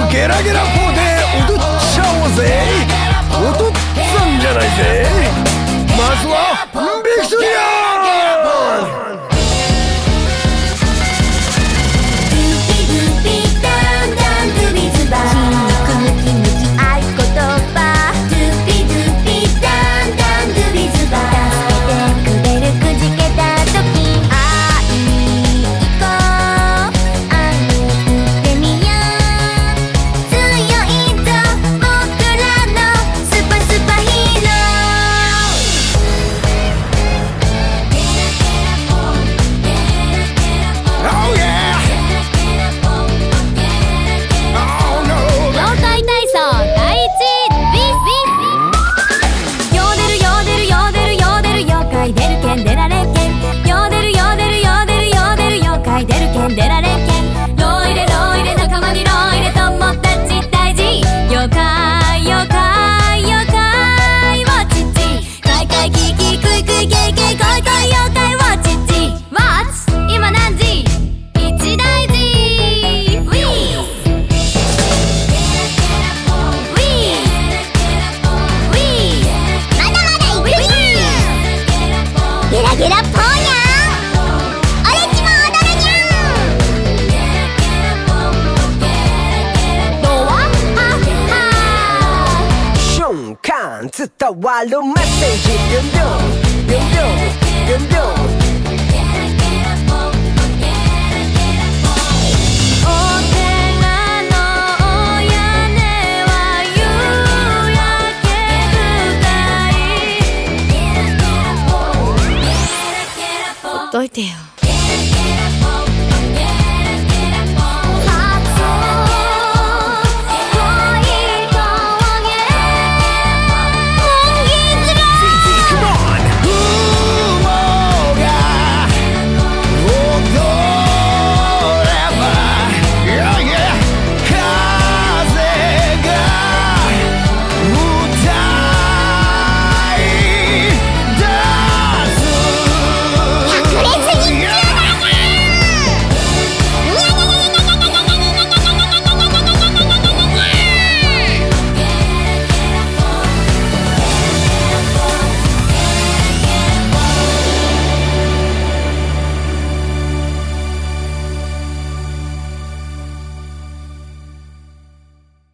ゲラゲラポーで踊っちゃおうぜ。踊ったんじゃないぜ。まずはビクトリア。伝わるメッセージビュンビュンビュンビュンビュンビュン。お寺のお屋根は夕焼け深い。ほっといてよ。